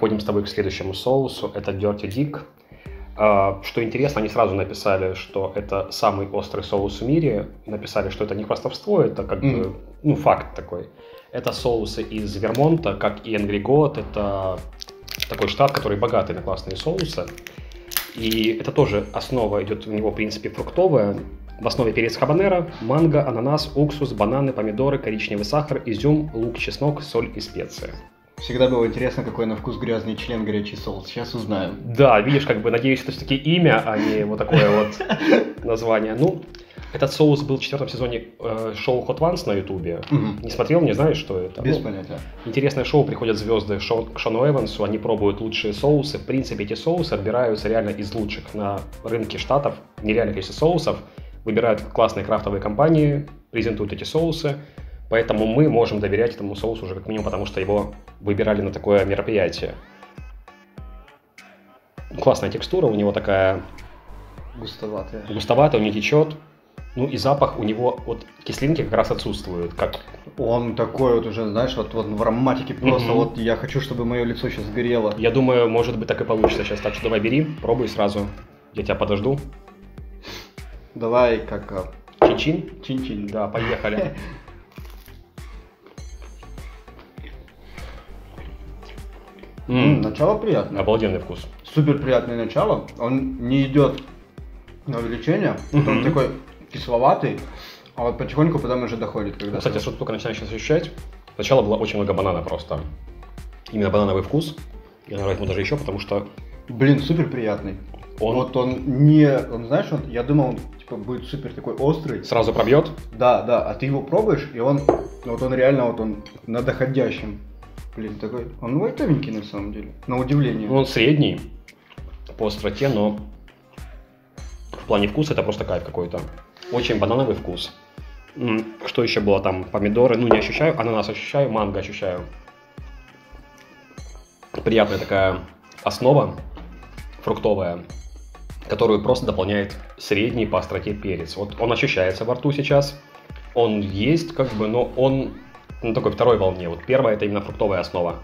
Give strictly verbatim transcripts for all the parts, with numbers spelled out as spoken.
переходим с тобой к следующему соусу. Это Dirty Dick. Uh, что интересно, они сразу написали, что это самый острый соус в мире. Написали, что это не хвастовство, это как mm. бы, ну, факт такой. Это соусы из Вермонта, как и Angry God. Это такой штат, который богатый на классные соусы. И это тоже основа идет у него, в принципе, фруктовая. В основе перец хабанеро, манго, ананас, уксус, бананы, помидоры, коричневый сахар, изюм, лук, чеснок, соль и специи. Всегда было интересно, какой на вкус грязный член горячий соус. Сейчас узнаем. Да, видишь, как бы, надеюсь, это все-таки имя, а не вот такое вот название. Ну, этот соус был в четвертом сезоне э, шоу Hot Ones на Ютубе. Угу. Не смотрел, не знаешь, что это? Без ну, понятия. Интересное шоу, приходят звезды шоу, к Шону Эвансу, они пробуют лучшие соусы. В принципе, эти соусы отбираются реально из лучших на рынке штатов. Нереальное количество соусов. Выбирают классные крафтовые компании, презентуют эти соусы. Поэтому мы можем доверять этому соусу уже как минимум, потому что его выбирали на такое мероприятие. Классная текстура, у него такая... Густоватая. Густоватая, он не течет. Ну и запах у него от кислинки как раз отсутствует. Как... Он такой вот уже, знаешь, вот, вот в ароматике просто mm-hmm. вот я хочу, чтобы мое лицо сейчас горело. Я думаю, может быть так и получится сейчас. Так что давай бери, пробуй сразу. Я тебя подожду. Давай как... Чин-чин? Чин-чин. Да, поехали. Mm. Начало приятное. Обалденный вкус. Супер приятное начало. Он не идет на увеличение. Mm-hmm. Он такой кисловатый, а вот потихоньку потом уже доходит. Когда ну, кстати, что ты только начинаешь ощущать. Сначала было очень много банана просто. Именно банановый вкус. Я нравится ему даже еще, потому что... Блин, супер приятный. Он... Вот он не... Он, знаешь, он, я думал, он типа будет супер такой острый. Сразу пробьет? Да, да. А ты его пробуешь, и он... Вот он реально вот он на доходящем. Блин, такой, он лайтовенький на самом деле, на удивление. Ну, он средний по остроте, но в плане вкуса это просто кайф какой-то. Очень банановый вкус. Что еще было там? Помидоры, ну не ощущаю, ананас ощущаю, манго ощущаю. Приятная такая основа фруктовая, которую просто дополняет средний по остроте перец. Вот он ощущается во рту сейчас, он есть как бы, но он... на такой второй волне. Вот первая это именно фруктовая основа.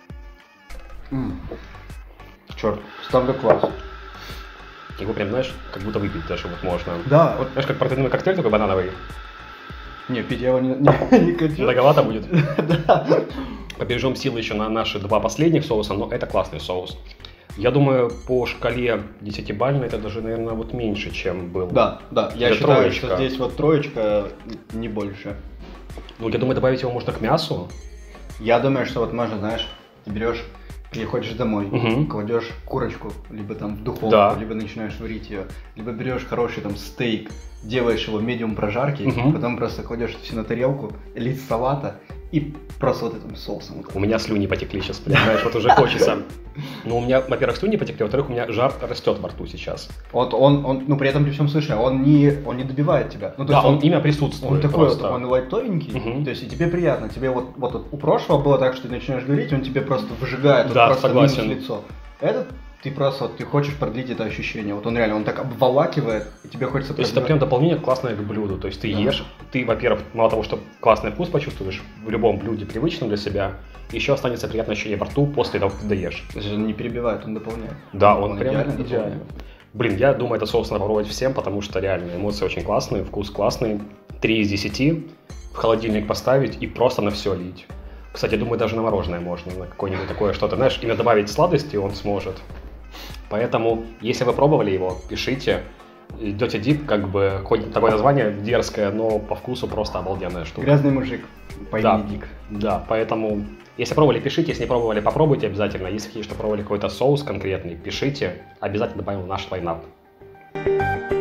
Mm. Черт, ставлю класс. Его прям, знаешь, как будто выпить даже вот можно. Да. Вот, знаешь, как протеиновый коктейль такой банановый. Не, пить я его не, не, не хочу. Многовато будет. Да. Побережем силы еще на наши два последних соуса, но это классный соус. Я думаю, по шкале десятибалльной это даже, наверное, вот меньше, чем был. Да, да. Я это считаю, троечка. что здесь вот троечка, не больше. Ну, я думаю, добавить его можно к мясу. Я думаю, что вот можно, знаешь, ты берешь, приходишь домой, угу. кладешь курочку, либо там в духовку, да. либо начинаешь варить ее, либо берешь хороший там стейк, делаешь его медиум прожарки, угу. потом просто кладешь это все на тарелку, лист салата и просто вот этим соусом. У меня слюни потекли сейчас, понимаешь, вот уже хочется. Ну, у меня, во-первых, слюни потекли, во-вторых, у меня жар растет во рту сейчас. Вот он, он, ну, при этом при всем слышно, он не, он не добивает тебя. Ну, то да, есть он, он имя присутствует. Он такой просто. вот, он лайтовенький, угу. то есть и тебе приятно. Тебе вот, вот, вот у прошлого было так, что ты начинаешь говорить, он тебе просто выжигает, да, вот, просто согласен. минус лицо. Этот ты просто, вот, ты хочешь продлить это ощущение. Вот он реально, он так обволакивает, и тебе хочется... То есть это прям дополнение классное к блюду. То есть ты да. ешь, ты, во-первых, мало того, что классный вкус почувствуешь в любом блюде, привычном для себя, еще останется приятное ощущение во рту после того, как ты доешь. То есть он не перебивает, он дополняет. Да, он, он прям идеально. идеально. идеально. Блин, я думаю, этот соус надо попробовать всем, потому что реально эмоции очень классные, вкус классный. три из десяти в холодильник поставить и просто на все лить. Кстати, я думаю, даже на мороженое можно, на какое-нибудь такое что-то. Знаешь, именно добавить сладости он сможет. Поэтому, если вы пробовали его, пишите. Dirty Dick, как бы, хоть такое название дерзкое, но по вкусу просто обалденная штука. Грязный мужик по имени да, Дик. Да, поэтому, если пробовали, пишите. Если не пробовали, попробуйте обязательно. Если хотите, что пробовали какой-то соус конкретный, пишите. Обязательно добавим в наш лайнап.